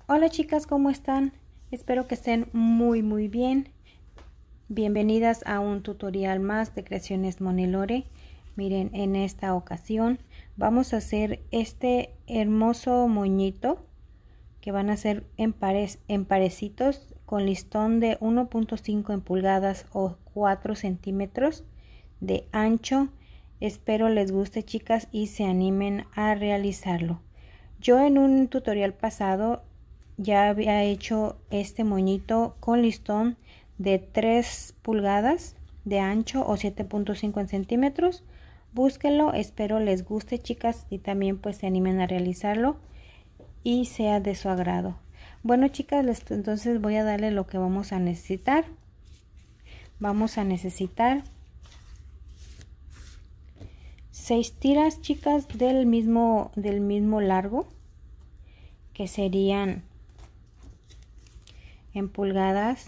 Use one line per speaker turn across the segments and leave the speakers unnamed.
Hola chicas, ¿cómo están? Espero que estén muy bien. Bienvenidas a un tutorial más de Creaciones Monilore. Miren, en esta ocasión vamos a hacer este hermoso moñito que van a ser en parecitos con listón de 1.5 en pulgadas o 4 centímetros de ancho. Espero les guste, chicas, y se animen a realizarlo. Yo en un tutorial pasado ya había hecho este moñito con listón de 3 pulgadas de ancho o 7.5 en centímetros. Búsquenlo, espero les guste, chicas, y también pues se animen a realizarlo y sea de su agrado. Bueno, chicas, entonces voy a darle lo que vamos a necesitar. Vamos a necesitar 6 tiras, chicas, del mismo largo, que serían en pulgadas,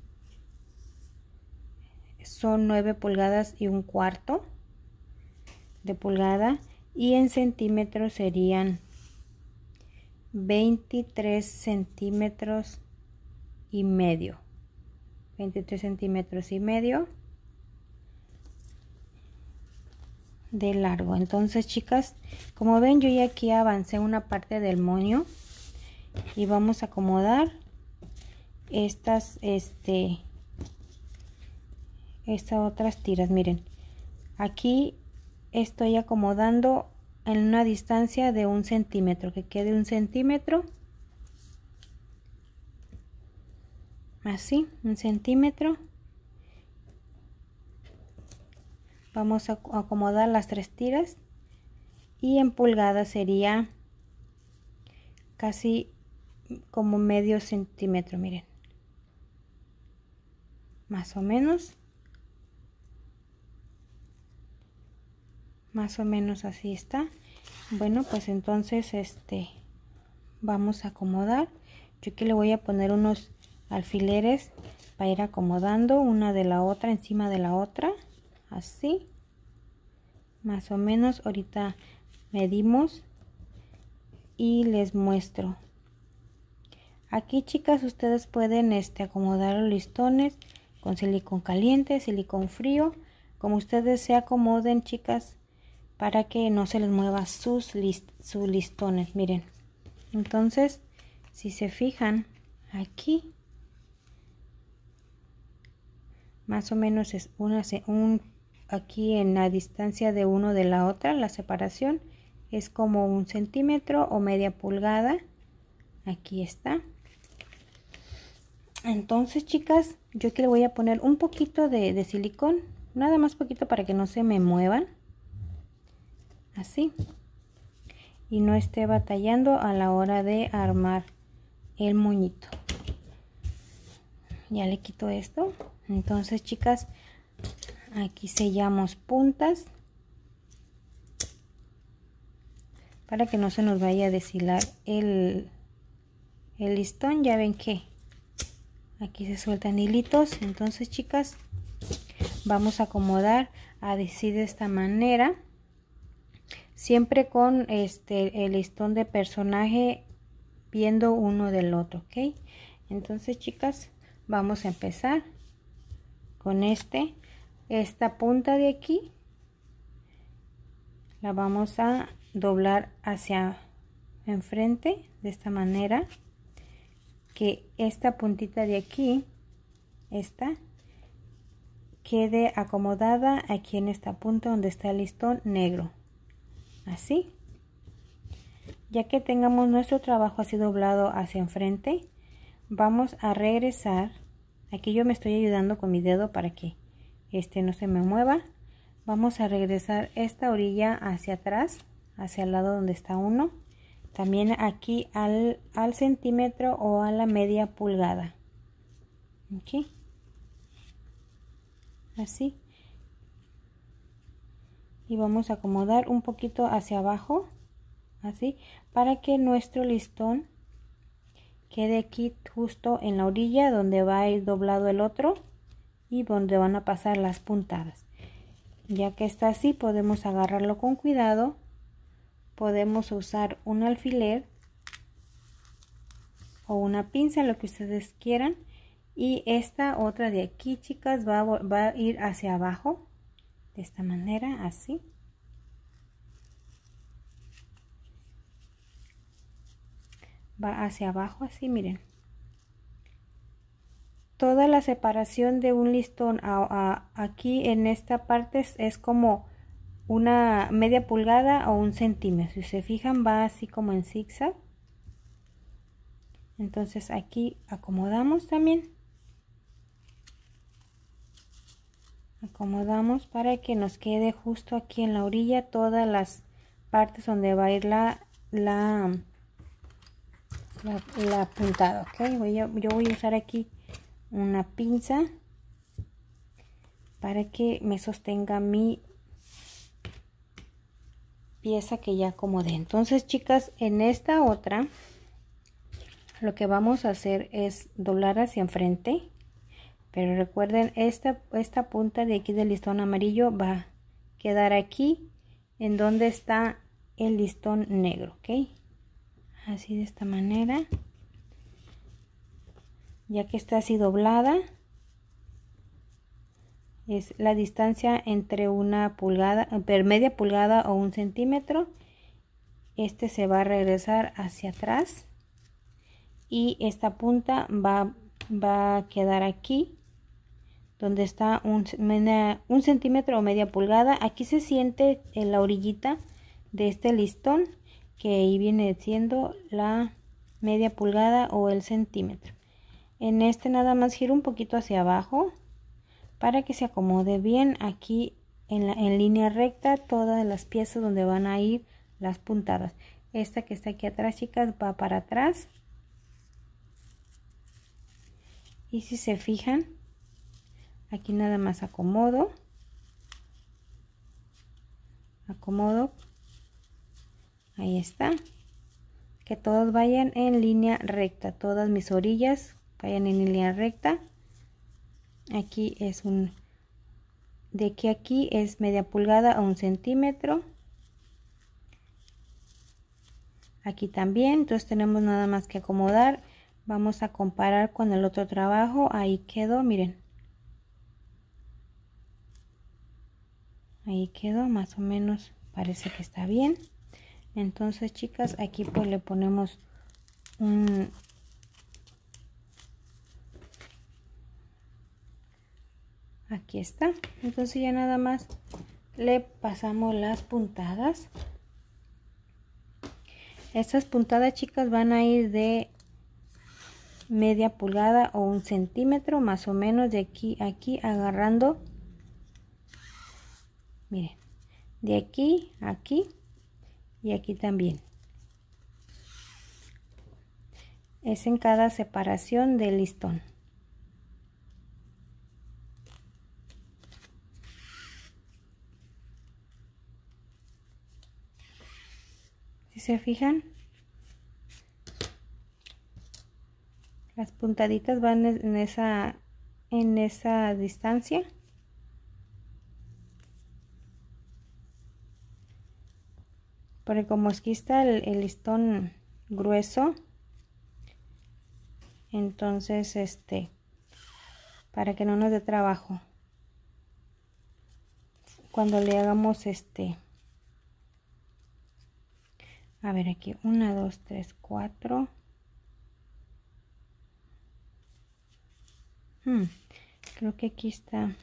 son 9 pulgadas y un cuarto de pulgada, y en centímetros serían 23 centímetros y medio. 23 centímetros y medio de largo. Entonces, chicas, como ven, yo ya aquí avancé una parte del moño y vamos a acomodar estas otras tiras. Miren, aquí estoy acomodando en una distancia de 1 centímetro, que quede 1 centímetro, así, 1 centímetro. Vamos a acomodar las 3 tiras y en pulgadas sería casi como medio centímetro, miren, más o menos así está. Bueno, pues entonces vamos a acomodar. Yo aquí le voy a poner unos alfileres para ir acomodando una de la otra encima de la otra, así más o menos. Ahorita medimos y les muestro. Aquí, chicas, ustedes pueden acomodar los listones con silicón caliente, silicón frío, como ustedes se acomoden, chicas, para que no se les mueva sus listones. Miren, entonces si se fijan aquí, más o menos es aquí en la distancia de uno de la otra, la separación es como 1 centímetro o media pulgada. Aquí está. Entonces, chicas, yo aquí le voy a poner un poquito de silicón, nada más poquito, para que no se me muevan, así, y no esté batallando a la hora de armar el moñito. Ya le quito esto. Entonces, chicas, aquí sellamos puntas para que no se nos vaya a deshilar el listón. Ya ven que aquí se sueltan hilitos. Entonces, chicas, vamos a acomodar así de esta manera, siempre con el listón de personaje viendo uno del otro, ¿ok? Entonces, chicas, vamos a empezar con esta punta de aquí, la vamos a doblar hacia enfrente de esta manera, que esta puntita de aquí, esta, quede acomodada aquí en esta punta donde está el listón negro, así. Ya que tengamos nuestro trabajo así doblado hacia enfrente, vamos a regresar. Aquí yo me estoy ayudando con mi dedo para que no se me mueva. Vamos a regresar esta orilla hacia atrás, hacia el lado donde está uno, también aquí al centímetro o a la media pulgada, aquí, así, y vamos a acomodar un poquito hacia abajo, así, para que nuestro listón quede aquí justo en la orilla donde va a ir doblado el otro y donde van a pasar las puntadas. Ya que está así, podemos agarrarlo con cuidado, podemos usar un alfiler o una pinza, lo que ustedes quieran. Y esta otra de aquí, chicas, va a ir hacia abajo de esta manera, así. Va hacia abajo así, miren. Toda la separación de un listón aquí en esta parte es como una media pulgada o 1 centímetro. Si se fijan, va así como en zigzag. Entonces aquí acomodamos también. Acomodamos para que nos quede justo aquí en la orilla todas las partes donde va a ir la puntada, ¿ok? Yo voy a usar aquí una pinza para que me sostenga mi pieza que ya acomodé. Entonces, chicas, en esta otra lo que vamos a hacer es doblar hacia enfrente, pero recuerden, esta punta de aquí del listón amarillo va a quedar aquí en donde está el listón negro, ¿ok? Así, de esta manera, ya que está así doblada, es la distancia entre una pulgada, media pulgada o 1 centímetro. Este se va a regresar hacia atrás y esta punta va a quedar aquí donde está un centímetro o media pulgada. Aquí se siente en la orillita de este listón, que ahí viene siendo la media pulgada o el centímetro. En este nada más giro un poquito hacia abajo para que se acomode bien aquí en línea recta todas las piezas donde van a ir las puntadas. Esta que está aquí atrás, chicas, va para atrás. Y si se fijan, aquí nada más acomodo, ahí está, que todos vayan en línea recta, todas mis orillas vayan en línea recta. Aquí es de aquí a aquí es media pulgada a 1 centímetro, aquí también. Entonces tenemos nada más que acomodar. Vamos a comparar con el otro trabajo. Ahí quedó, miren, ahí quedó, más o menos parece que está bien. Entonces, chicas, aquí pues le ponemos aquí está. Entonces ya nada más le pasamos las puntadas. Estas puntadas, chicas, van a ir de media pulgada o 1 centímetro, más o menos, de aquí a aquí, agarrando, miren, de aquí a aquí y aquí también. Es en cada separación del listón. Si se fijan, las puntaditas van en esa distancia. Porque como aquí está el listón grueso, entonces para que no nos dé trabajo cuando le hagamos a ver, aquí 1, 2, 3, 4. Creo que aquí está.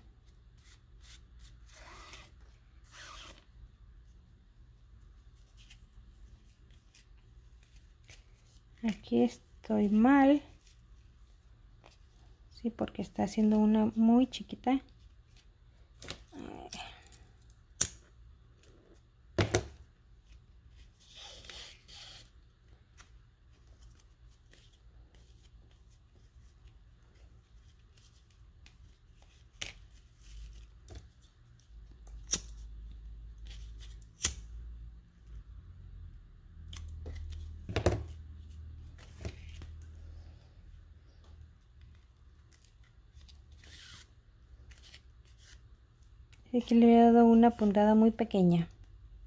Aquí estoy mal. Sí, porque está haciendo una muy chiquita. Aquí le he dado una puntada muy pequeña,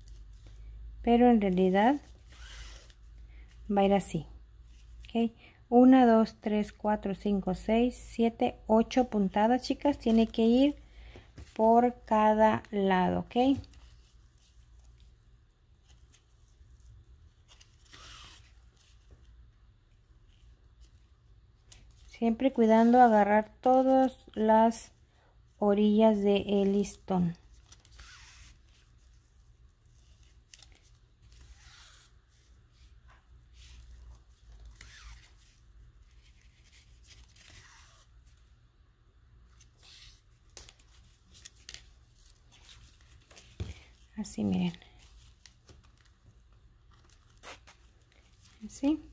pero en realidad va a ir así, ¿ok? 1, 2, 3, 4, 5, 6, 7, 8 puntadas, chicas. Tiene que ir por cada lado, ¿ok? Siempre cuidando agarrar todas las orillas del listón. Así, miren. Así.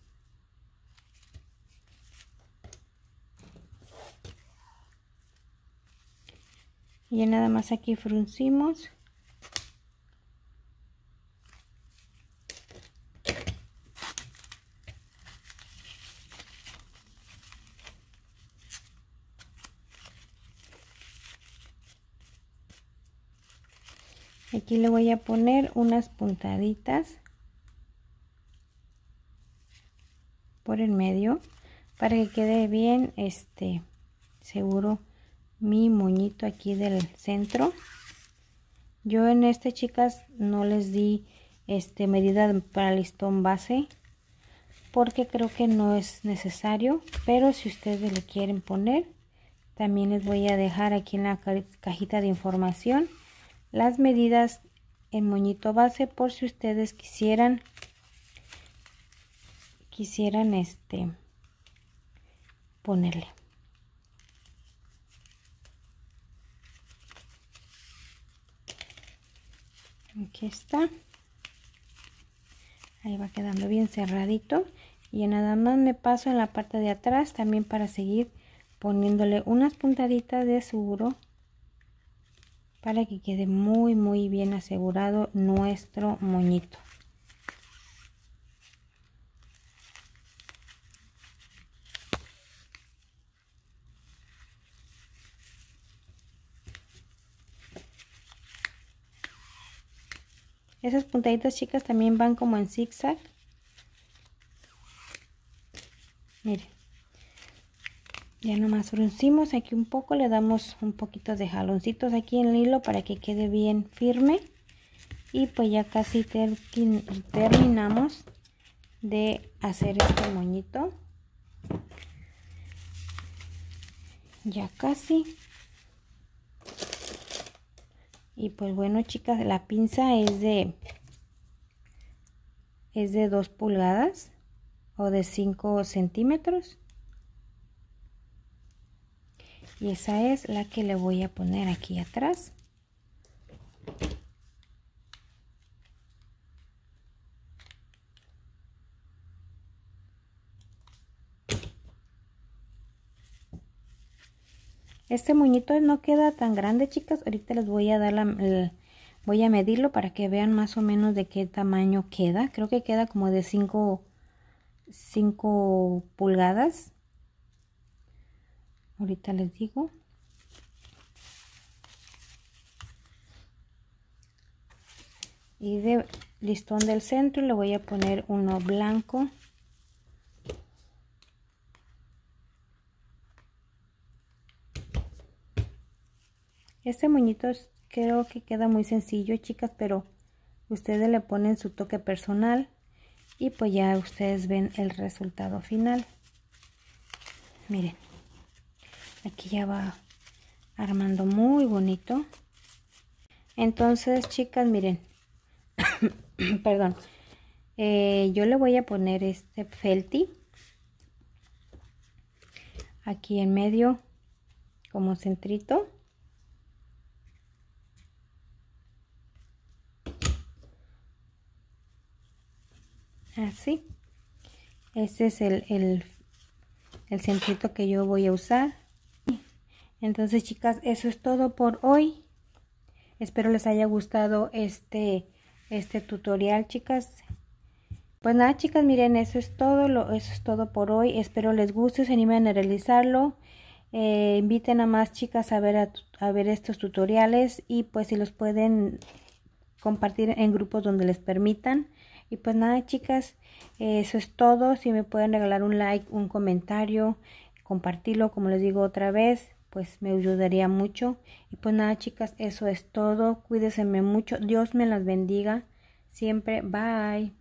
Y nada más aquí fruncimos. Aquí le voy a poner unas puntaditas por el medio para que quede bien seguro mi moñito aquí del centro. Yo en chicas, no les di medida para listón base porque creo que no es necesario, pero si ustedes le quieren poner, también les voy a dejar aquí en la cajita de información las medidas en moñito base por si ustedes quisieran ponerle. Aquí está. Ahí va quedando bien cerradito. Y nada más me paso en la parte de atrás también para seguir poniéndole unas puntaditas de seguro para que quede muy bien asegurado nuestro moñito. Esas puntaditas, chicas, también van como en zigzag. Miren, ya nomás fruncimos aquí un poco, le damos un poquito de jaloncitos aquí en el hilo para que quede bien firme. Y pues ya casi terminamos de hacer este moñito. Ya casi. Y pues bueno, chicas, la pinza es de 2 pulgadas o de 5 centímetros. Y esa es la que le voy a poner aquí atrás. Este moñito no queda tan grande, chicas. Ahorita les voy a dar voy a medirlo para que vean más o menos de qué tamaño queda. Creo que queda como de 5 pulgadas. Ahorita les digo. Y de listón del centro le voy a poner uno blanco. Este moñito creo que queda muy sencillo, chicas, pero ustedes le ponen su toque personal y pues ya ustedes ven el resultado final. Miren, aquí ya va armando muy bonito. Entonces, chicas, miren, perdón, yo le voy a poner este felti aquí en medio como centrito. Así. Este es el centrito que yo voy a usar. Entonces, chicas, eso es todo por hoy. Espero les haya gustado este tutorial, chicas. Pues nada, chicas, miren, eso es todo por hoy. Espero les guste, se animen a realizarlo. Inviten a más chicas a ver estos tutoriales y pues si los pueden compartir en grupos donde les permitan. Y pues nada, chicas, eso es todo. Si me pueden regalar un like, un comentario, compartirlo, como les digo otra vez, pues me ayudaría mucho. Y pues nada, chicas, eso es todo. Cuídense mucho. Dios me las bendiga siempre. Bye.